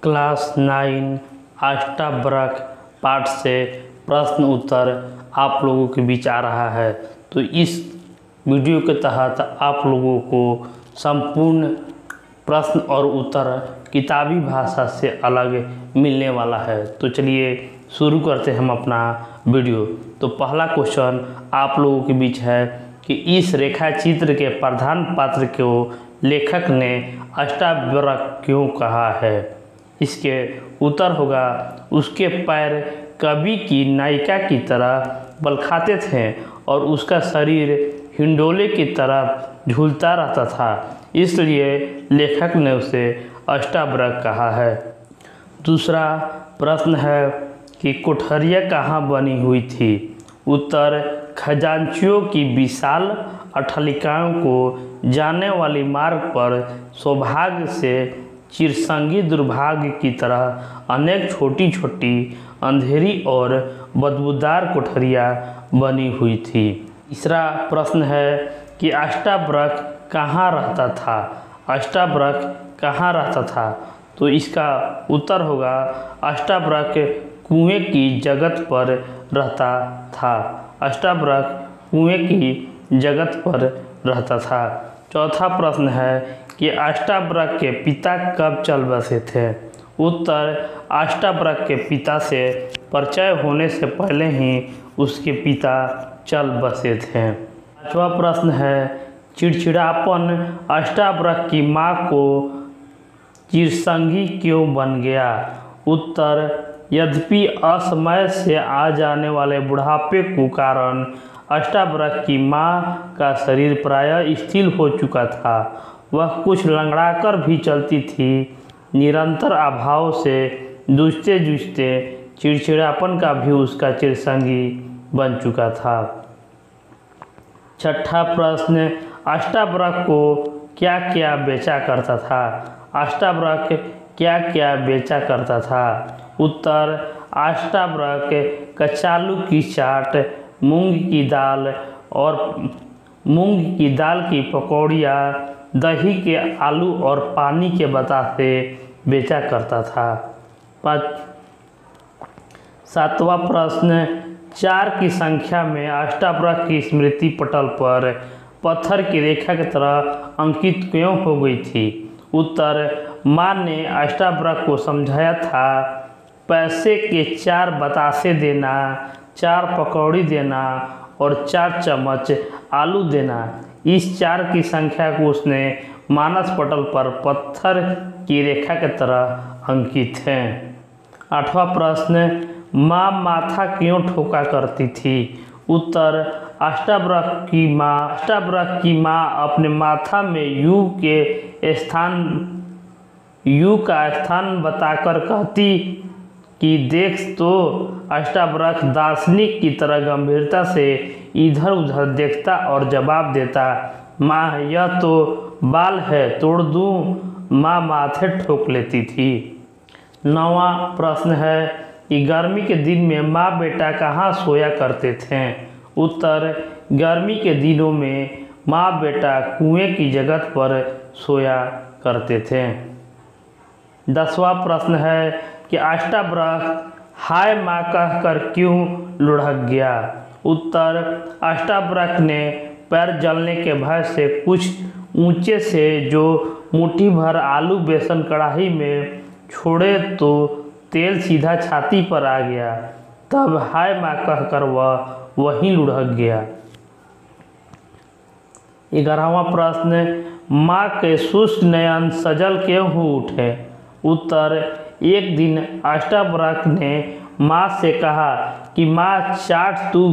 Class 9 Ashtavakra पाठ से प्रश्न उत्तर आप लोगों के बीच आ रहा है। तो इस वीडियो के तहत आप लोगों को संपूर्ण प्रश्न और उत्तर किताबी भाषा से अलग मिलने वाला है। तो चलिए शुरू करते हैं हम अपना वीडियो। तो पहला क्वेश्चन आप लोगों के बीच है कि इस रेखा चित्र के प्रधान पात्र को लेखक ने अष्टावक्र क्यों कहा है। इसके उत्तर होगा उसके पैर कवि की नायिका की तरह बलखाते थे और उसका शरीर हिंडोले की तरह झूलता रहता था, इसलिए लेखक ने उसे अष्टावक्र कहा है। दूसरा प्रश्न है कि कोठरिया कहाँ बनी हुई थी। उत्तर खजांचियों की विशाल अट्टालिकाओं को जाने वाली मार्ग पर सौभाग्य से चिरसंगी दुर्भाग्य की तरह अनेक छोटी छोटी अंधेरी और बदबूदार कोठरियाँ बनी हुई थी। तीसरा प्रश्न है कि अष्टावक्र कहाँ रहता था। अष्टावक्र कहाँ रहता था, तो इसका उत्तर होगा अष्टावक्र कुएं की जगत पर रहता था। अष्टावक्र कुएं की जगत पर रहता था। चौथा प्रश्न है कि अष्टावक्र के पिता कब चल बसे थे। उत्तर अष्टावक्र के पिता से परिचय होने से पहले ही उसके पिता चल बसे थे। पांचवा प्रश्न है चिड़चिड़ापन अष्टावक्र की माँ को चिरसंगी क्यों बन गया। उत्तर यद्यपि असमय से आ जाने वाले बुढ़ापे के कारण अष्टावक्र की माँ का शरीर प्रायः स्थिर हो चुका था, वह कुछ लंगड़ाकर भी चलती थी। निरंतर अभाव से जूझते जूझते चिड़चिड़ापन का भी उसका चिरसंगी बन चुका था। छठा प्रश्न अष्टावक्र को क्या क्या बेचा करता था। अष्टावक्र क्या क्या बेचा करता था। उत्तर अष्टावक्र कचालू की चाट, मूंग की दाल की पकौड़ियाँ, दही के आलू और पानी के बतासे बेचा करता था। सातवां प्रश्न 4 की संख्या में अष्टावक्र की स्मृति पटल पर पत्थर की रेखा की तरह अंकित क्यों हो गई थी। उत्तर माँ ने अष्टावक्र को समझाया था पैसे के 4 बतासे देना, 4 पकौड़ी देना और 4 चम्मच आलू देना। इस 4 की संख्या को उसने मानस पटल पर पत्थर की रेखा की तरह अंकित है। 8वां प्रश्न माँ माथा क्यों ठोका करती थी। उत्तर अष्टावक्र की माँ अपने माथा में यू का स्थान बताकर कहती कि देख तो। अष्टावक्र दार्शनिक की तरह गंभीरता से इधर उधर देखता और जवाब देता, माँ यह तो बाल है, तोड़ दूँ। माँ माथे ठोक लेती थी। 9वां प्रश्न है कि गर्मी के दिन में माँ बेटा कहाँ सोया करते थे। उत्तर गर्मी के दिनों में माँ बेटा कुएं की जगह पर सोया करते थे। 10वां प्रश्न है कि अष्टावक्र हाय माँ कहकर क्यों लुढ़क गया। उत्तर अष्टावक्र ने पैर जलने के भय से कुछ ऊंचे से जो मुट्ठी भर आलू बेसन कढ़ाई में छोड़े तो तेल सीधा छाती पर आ गया, तब हाय माँ कहकर वह वहीं लुढ़क गया। 11वां प्रश्न माँ के शुष्क नयन सजल क्यों हो उठे। उत्तर एक दिन अष्टावक्र ने माँ से कहा कि माँ चाट तू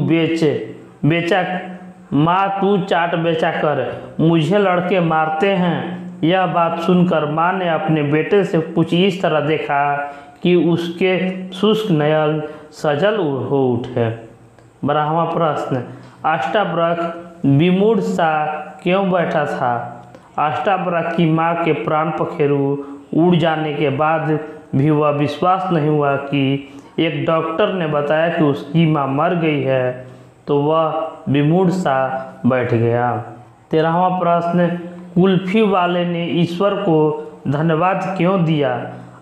चाट बेचा कर, मुझे लड़के मारते हैं। यह बात सुनकर माँ ने अपने बेटे से कुछ इस तरह देखा कि उसके शुष्क नयन सजल हो उठे। 12वां प्रश्न अष्टावक्र विमूढ़ सा क्यों बैठा था। अष्टावक्र की माँ के प्राण पखेरु उड़ जाने के बाद भी वह विश्वास नहीं हुआ कि एक डॉक्टर ने बताया कि उसकी माँ मर गई है, तो वह विमूढ़ सा बैठ गया। 13वां प्रश्न कुल्फी वाले ने ईश्वर को धन्यवाद क्यों दिया।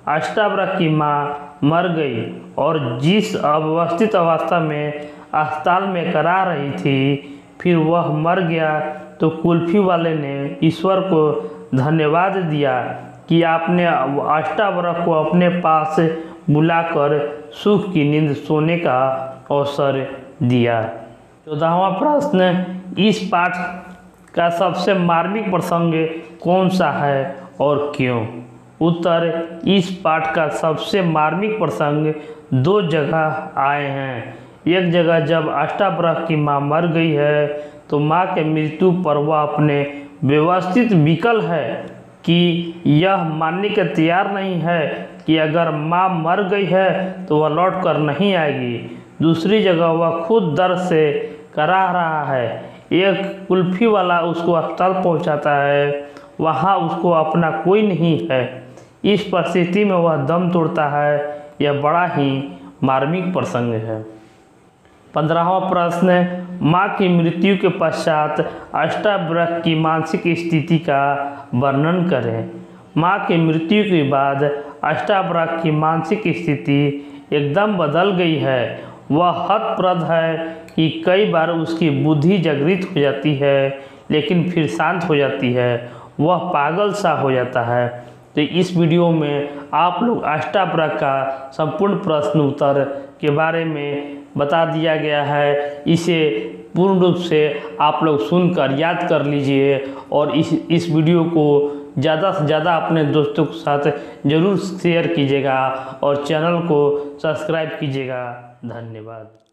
अष्टावक्र की माँ मर गई और जिस अवस्थित अवस्था में अस्पताल में करा रही थी, फिर वह मर गया तो कुल्फी वाले ने ईश्वर को धन्यवाद दिया कि आपने अष्टावक्र को अपने पास बुलाकर सुख की नींद सोने का अवसर दिया। 14वां प्रश्न, इस पाठ का सबसे मार्मिक प्रसंग कौन सा है और क्यों? उत्तर, इस पाठ का सबसे मार्मिक प्रसंग 2 जगह आए हैं। एक जगह जब अष्टावक्र की माँ मर गई है तो माँ के मृत्यु पर वह अपने व्यवस्थित विकल है कि यह मानने के तैयार नहीं है कि अगर माँ मर गई है तो वह लौट कर नहीं आएगी। दूसरी जगह वह खुद दर्द से करा रहा है। एक कुल्फी वाला उसको अस्पताल पहुंचाता है, वहाँ उसको अपना कोई नहीं है। इस परिस्थिति में वह दम तोड़ता है। यह बड़ा ही मार्मिक प्रसंग है। 15वां प्रश्न, माँ की मृत्यु के पश्चात अष्टावक्र की मानसिक स्थिति का वर्णन करें। माँ की मृत्यु के बाद अष्टावक्र की मानसिक स्थिति एकदम बदल गई है। वह हतप्रभ है कि कई बार उसकी बुद्धि जागृत हो जाती है लेकिन फिर शांत हो जाती है। वह पागल सा हो जाता है। तो इस वीडियो में आप लोग अष्टावक्र का संपूर्ण प्रश्न उत्तर के बारे में बता दिया गया है। इसे पूर्ण रूप से आप लोग सुनकर याद कर लीजिए और इस वीडियो को ज़्यादा से ज़्यादा अपने दोस्तों के साथ ज़रूर शेयर कीजिएगा और चैनल को सब्सक्राइब कीजिएगा। धन्यवाद।